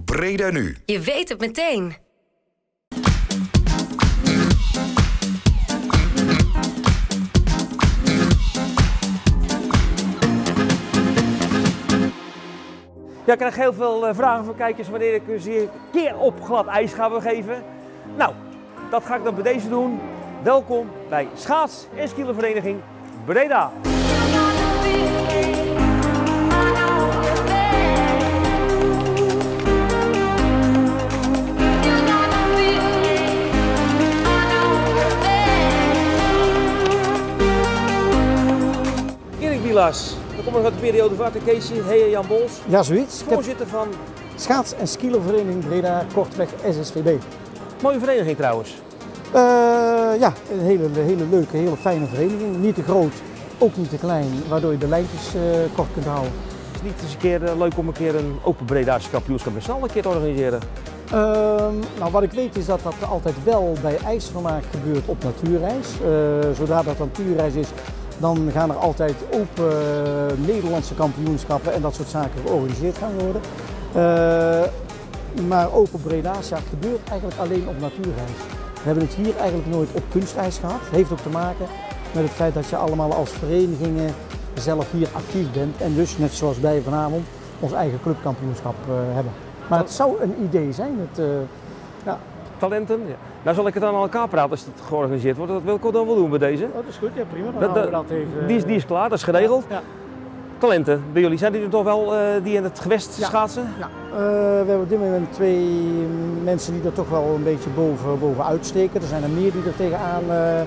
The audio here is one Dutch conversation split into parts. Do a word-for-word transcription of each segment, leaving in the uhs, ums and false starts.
Breda Nu. Je weet het meteen. Ja, ik krijg heel veel uh, vragen van kijkers wanneer ik eens een keer op glad ijs ga begeven. Nou, dat ga ik dan bij deze doen. Welkom bij Schaats- en Skielervereniging Breda. Erik Bilas, dan kom ik uit de periode van Arten Casey, hey Jan Bols. Ja, zoiets. Voorzitter van Schaats- en Skielervereniging Breda, kortweg S S V B. Mooie vereniging trouwens. Uh, ja, een hele, hele leuke, hele fijne vereniging. Niet te groot, ook niet te klein, waardoor je de lijntjes uh, kort kunt houden. Het is niet eens een keer uh, leuk om een keer een open Breda's kampioenschap met z'n allen een keer te organiseren. Uh, nou, wat ik weet is dat dat altijd wel bij ijsvermaak gebeurt op natuurreis. Uh, zodra dat natuurreis is, dan gaan er altijd open uh, Nederlandse kampioenschappen en dat soort zaken georganiseerd gaan worden. Uh, maar open Breda's, ja, het gebeurt eigenlijk alleen op natuurreis. We hebben het hier eigenlijk nooit op kunstijs gehad. Het heeft ook te maken met het feit dat je allemaal als verenigingen zelf hier actief bent en dus net zoals wij vanavond ons eigen clubkampioenschap uh, hebben. Maar het zou een idee zijn. Het, uh, ja. Talenten? Ja. Nou zal ik het dan aan elkaar praten als het georganiseerd wordt. Dat wil ik ook dan wel doen bij deze. Oh, dat is goed, ja prima. Dan dat, houden we dat even. Die is, die is klaar, dat is geregeld. Ja. Talenten bij jullie, zijn die er toch wel uh, die in het gewest ja. schaatsen? Ja. Uh, we hebben op dit moment twee mensen die er toch wel een beetje boven, boven uitsteken. Er zijn er meer die er tegenaan uh,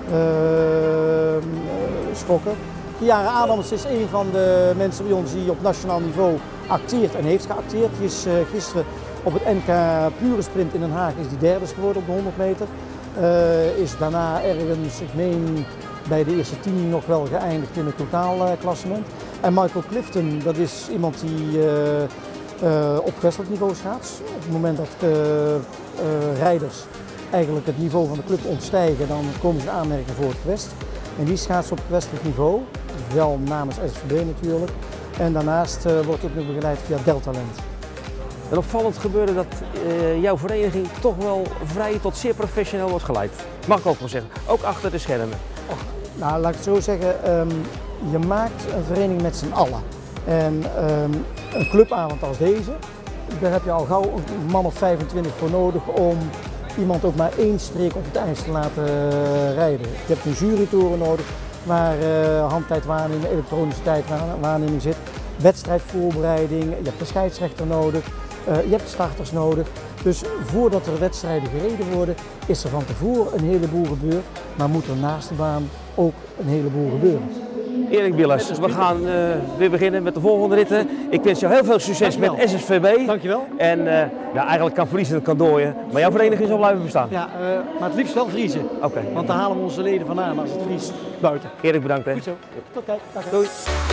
uh, schokken. Kiara Adams is een van de mensen bij ons die op nationaal niveau acteert en heeft geacteerd. Die is uh, gisteren op het N K Pure Sprint in Den Haag is die derde geworden op de honderd meter. Uh, is daarna ergens, ik meen, bij de eerste tien nog wel geëindigd in het totaalklassement. Uh, en Michael Clifton, dat is iemand die uh, uh, op gewestelijk niveau schaats. Op het moment dat uh, uh, rijders eigenlijk het niveau van de club ontstijgen, dan komen ze in aanmerking voor het gewest. En die schaatst op gewestelijk niveau, wel namens S S V B natuurlijk. En daarnaast uh, wordt het ook nog begeleid via Deltalent. Een opvallend gebeurde dat uh, jouw vereniging toch wel vrij tot zeer professioneel wordt geleid. Mag ik ook wel zeggen, ook achter de schermen. Och, nou, laat ik het zo zeggen, um, je maakt een vereniging met z'n allen. En um, een clubavond als deze, daar heb je al gauw een man of vijfentwintig voor nodig om iemand ook maar één streek op het ijs te laten uh, rijden. Je hebt een jurytoren nodig waar uh, handtijdwaarneming, elektronische tijdwaarneming zit, wedstrijdvoorbereiding, je hebt een scheidsrechter nodig, uh, je hebt starters nodig. Dus voordat er wedstrijden gereden worden, is er van tevoren een heleboel gebeurd, maar moet er naast de baan ook een heleboel gebeuren. Erik Bilas, we gaan uh, weer beginnen met de volgende ritten. Ik wens jou heel veel succes met S S V B. Dankjewel. En uh, ja, eigenlijk kan verliezen, het kan dooien. Maar jouw vereniging zal blijven bestaan. Ja, uh, maar het liefst wel vriezen. Oké. Okay. Want dan halen we onze leden vandaan als het vriest buiten. Erik, bedankt. Hè. Goed zo. Tot kijk. Dag. Doei.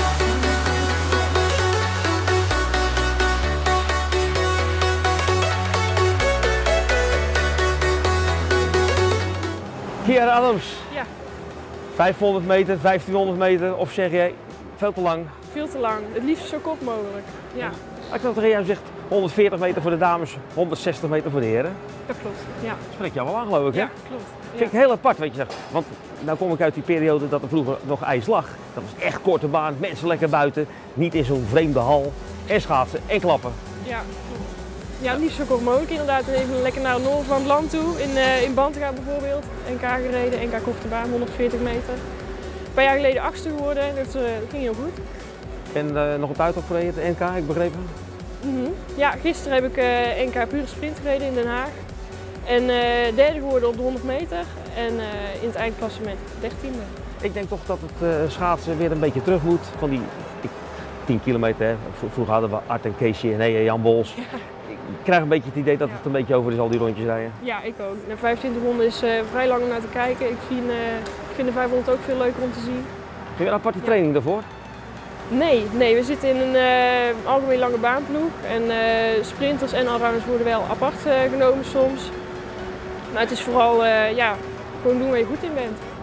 Kiara Adams. Ja. vijfhonderd meter, vijftienhonderd meter, of zeg jij veel te lang? Veel te lang. Het liefst zo kort mogelijk. Ja. Ik dacht dat jij zegt honderdveertig meter voor de dames, honderdzestig meter voor de heren. Dat klopt, ja. Dat spreekt jou wel aan, geloof ik, hè? Ja, klopt. Ja. Vind ik heel apart, weet je. Want nou kom ik uit die periode dat er vroeger nog ijs lag. Dat was echt korte baan, mensen lekker buiten, niet in zo'n vreemde hal. En schaatsen en klappen. Ja, klopt. Ja, het liefst zo kort mogelijk inderdaad. En even lekker naar het noorden van het land toe. In, uh, in Bantega bijvoorbeeld. N K gereden, N K korte baan, honderdveertig meter. Een paar jaar geleden achtste geworden, dus uh, dat ging heel goed. En uh, nog een tijd op gereden, de N K, heb ik begrepen? Mm-hmm. Ja, gisteren heb ik uh, N K Pure Sprint gereden in Den Haag. En uh, derde geworden op de honderd meter en uh, in het eindklassement dertiende. Ik denk toch dat het uh, schaatsen weer een beetje terug moet. Van die ik, tien kilometer, hè. Vroeger hadden we Art en Keesje en hey, Jan Bols. Ja. Ik krijg een beetje het idee dat het een beetje over is, al die rondjes rijden. Ja, ik ook. De vijfentwintighonderd is uh, vrij lang om naar te kijken. Ik vind, uh, ik vind de vijfhonderd ook veel leuker om te zien. Heb je een aparte training daarvoor? Nee, nee, we zitten in een uh, algemeen lange baanploeg. En uh, sprinters en allrounders worden wel apart uh, genomen soms. Maar het is vooral uh, ja, gewoon doen waar je goed in bent.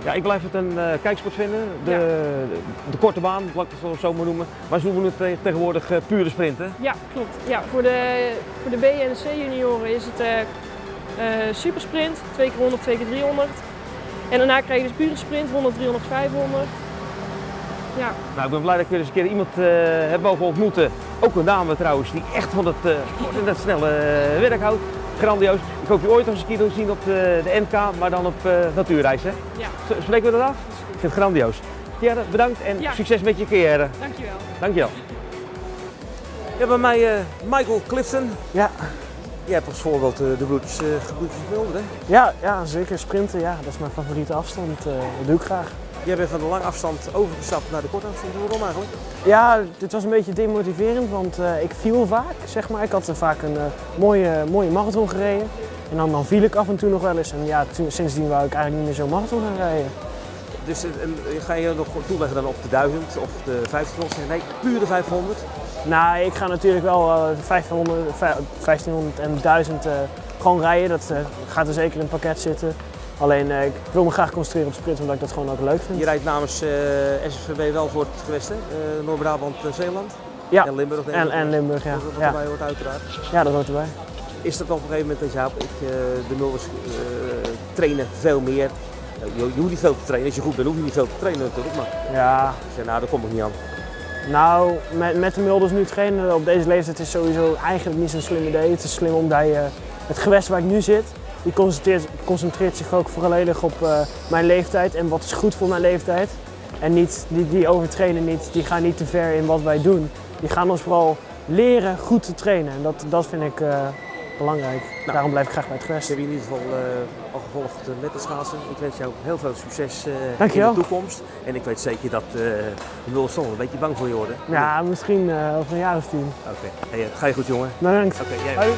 Ja, ik blijf het een uh, kijksport vinden. De, Ja. de, de korte baan, laat ik het zo maar noemen. Maar ze noemen het te, tegenwoordig uh, pure sprinten. Ja, klopt. Ja, voor, de, voor de B en de C junioren is het uh, uh, supersprint, twee keer honderd, twee keer driehonderd. En daarna krijg je dus pure sprint, honderd, driehonderd, vijfhonderd. Ja. Nou, ik ben blij dat ik weer eens een keer iemand uh, heb mogen ontmoeten. Ook een dame trouwens, die echt van het, uh, van het snelle uh, werk houdt. Grandioos. Ik hoop je ooit nog eens een keer te zien op de, de N K, maar dan op uh, natuurreis. Hè? Ja. Spreken we dat af? Ik vind het grandioos. Tiara, bedankt en Ja. succes met je carrière. Dankjewel. Dankjewel. Ja, bij mij uh, Michael Clifton. Ja, Jij hebt als voorbeeld uh, de broertjes uh, gebroedjes Mulder, hè? ja, ja, zeker sprinten. Ja, dat is mijn favoriete afstand. Uh, dat doe ik graag. Jij bent van de lange afstand overgestapt naar de korte afstand. Waarom eigenlijk? Ja, dit was een beetje demotiverend, want uh, ik viel vaak, zeg maar. Ik had uh, vaak een uh, mooie, mooie marathon gereden. En dan, dan viel ik af en toe nog wel eens. En ja, toen, sindsdien wou ik eigenlijk niet meer zo'n marathon gaan rijden. Dus uh, ga je nog toeleggen dan op de duizend of de vijftienhonderd? Nee, puur de vijfhonderd? Nou, ik ga natuurlijk wel uh, vijfhonderd, vijftienhonderd en duizend uh, gewoon rijden. Dat uh, gaat er zeker in het pakket zitten. Alleen uh, ik wil me graag concentreren op sprint, omdat ik dat gewoon ook leuk vind. Je rijdt namens uh, S S V B wel voor het gewest, hè? Uh, Noord-Brabant, uh, Zeeland. Ja, En Limburg. en, en Limburg, ja. Dat, dat Ja. erbij hoort uiteraard. Ja, dat hoort erbij. Is dat op een gegeven moment dat je hoopt, ik, uh, de Mulders uh, trainen veel meer. Uh, je, je hoeft niet veel te trainen, als je goed bent hoef je niet veel te trainen natuurlijk. Maar Ja, ik zeg, nou, daar kom ik niet aan. nou, met, met de Mulders nu trainen op deze leeftijd is sowieso eigenlijk niet zo'n slim idee. Het is slim omdat je het gewest waar ik nu zit, die concentreert, concentreert zich ook volledig op uh, mijn leeftijd en wat is goed voor mijn leeftijd. En niet, die, die overtrainen niet, die gaan niet te ver in wat wij doen. Die gaan ons vooral leren goed te trainen en dat, dat vind ik uh, belangrijk. Nou, Daarom blijf ik graag bij het gewest. Ik heb je in ieder geval uh, al gevolgd uh, met de schaatsen. Ik wens jou heel veel succes uh, in Dankjewel. de toekomst. En ik weet zeker dat uh, de Mulders toch een beetje bang voor je worden. Ja, misschien uh, over een jaar of tien. Oké, okay. Hey, uh, ga je goed jongen. Bedankt. Oké, jij. Hoi.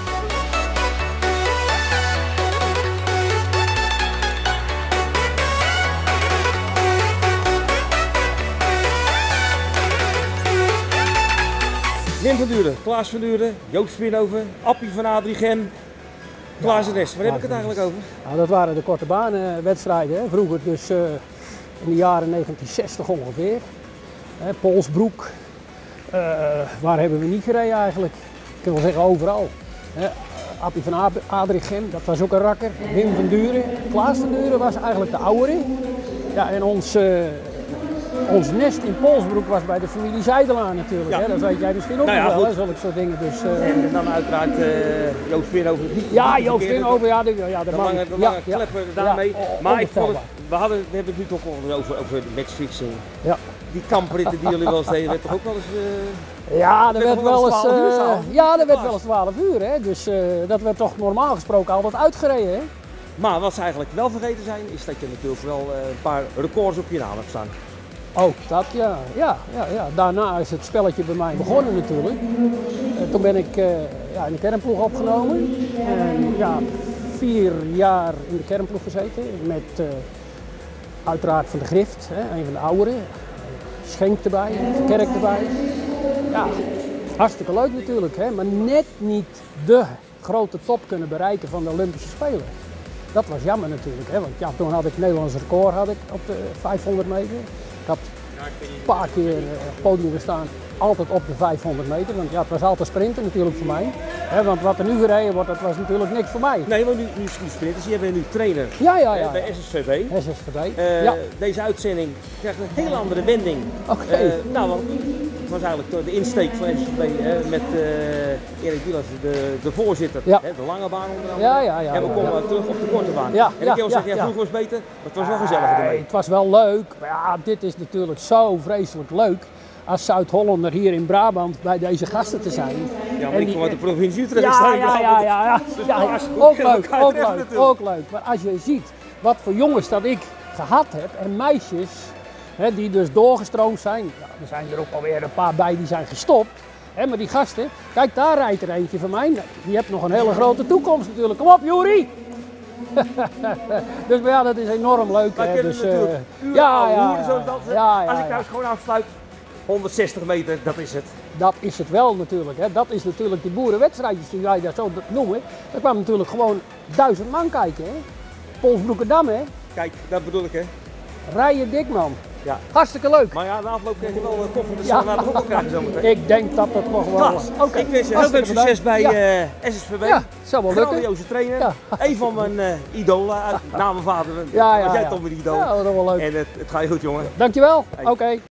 Wim van Duren, Klaas van Duren, Joost Spinhoven, Appie van Adrichem, Klaas en Rest. Waar heb ik het eigenlijk over? Nou, dat waren de korte banenwedstrijden, hè. Vroeger dus uh, in de jaren negentien zestig ongeveer. Hè, Polsbroek, uh, waar hebben we niet gereden eigenlijk? Ik kan wel zeggen overal. Hè. Appie van Adrichem, dat was ook een rakker. Wim van Duren, Klaas van Duren was eigenlijk de oudere. Ja, en ons, uh, ons nest in Polsbroek was bij de familie Zijdelaar natuurlijk. Ja. Hè. Dat weet jij misschien ook Nou ja, nog wel, goed. hè, zulke soort dingen. Dus, uh, En dan uiteraard uh, Joost Spinhoven. Niet ja, niet Joost verkeerd, Spinhoven, ja, de, ja, de, De man. lange, de ja, lange ja, klepper ja, daarmee. on- Maar ik vond het, onvoorstelbaar. we, hadden, we hebben het nu toch wel over, over matchfixing. Ja. Die kampritten die jullie wel eens deden, werd toch ook wel eens... Uh, Ja, er werd werd toch wel wel eens eens, twaalf uur eh, s'avonds? ja, er werd wel eens twaalf uur, hè. Dus eh, dat werd toch normaal gesproken altijd uitgereden, hè. maar wat ze eigenlijk wel vergeten zijn, is dat je natuurlijk wel uh, een paar records op je naam hebt staan. Ook dat, ja. Ja, ja, ja. Daarna is het spelletje bij mij begonnen natuurlijk. En toen ben ik uh, ja, in de kernploeg opgenomen. En ja, vier jaar in de kernploeg gezeten met uh, uiteraard Van de Grift, hè, een van de ouderen. Schenk erbij, Verkerk erbij. Ja, hartstikke leuk natuurlijk, hè, maar net niet de grote top kunnen bereiken van de Olympische Spelen. Dat was jammer natuurlijk, hè, want ja, toen had ik het Nederlands record had ik op de vijfhonderd meter. Ik had een paar keer uh, op het podium gestaan, altijd op de vijfhonderd meter, want ja, het was altijd sprinten natuurlijk voor mij. Hè, want wat er nu gereden wordt, dat was natuurlijk niks voor mij. Nee, maar nu, nu, nu sprinters, je bent nu trainer Ja, ja, uh, ja. bij S S V B. S S V B, Uh, ja. Deze uitzending krijgt een hele andere wending. Oké. Uh, nou, want het was eigenlijk de insteek van S S V B uh, met uh, Erik Wieland, de, de voorzitter, Ja. hè, de lange baan onder andere. Ja, ja, ja, en we ja, komen ja. terug op de korte baan. Ja, en ik ja, kan wel zeggen, ja, ja, ja. vroeger was beter, maar het was wel gezelliger Nee, ermee. het was wel leuk, maar ja, dit is natuurlijk zo vreselijk leuk als Zuid-Hollander hier in Brabant bij deze gasten te zijn. Ja, maar En ik die- kom uit de provincie Utrecht. Ja, sta ja, in ja, Brabant. ja, ja, Dus ja, dat ja. was goed. Ook Kennen leuk, elkaar ook treffen leuk, natuurlijk. ook leuk. Maar als je ziet wat voor jongens dat ik gehad heb en meisjes hè, die dus doorgestroomd zijn, ja, er zijn er ook alweer een paar bij die zijn gestopt. Hè, maar die gasten, kijk daar rijdt er eentje van mij, die heeft nog een hele grote toekomst natuurlijk. Kom op Juri! Dus maar ja, dat is enorm leuk. Wij Hè, kennen dus, natuurlijk eh, uren ja, oude ja, hoeren, zoals ja, dat. ja, ja, Als ik ja. nou eens gewoon afsluit, honderdzestig meter, dat is het. Dat is het wel natuurlijk. Hè. Dat is natuurlijk die boerenwedstrijdjes die wij dat zo noemen. Daar kwam natuurlijk gewoon duizend man kijken. Hè. Polsbroekerdam, hè. Kijk, dat bedoel ik hè. Rij je dik, man. Ja. Hartstikke leuk. Maar ja, na afloop krijg je wel uh, koffie, dus Ja. ja. naar de hobbel krijgen zometeen. Ik denk dat dat nog wel... Klaas, Oké. ik wens je heel veel Hartstikke succes bij bedankt. uh, S S V B. Ja, zou wel lukken. Grandioze trainer. Ja. Een van mijn uh, idolen, uit, na mijn vader. Ja, ja, Was jij ja. toch weer idool? Ja, dat is wel leuk. En het, het gaat je goed, jongen. Dankjewel. Hey. Oké.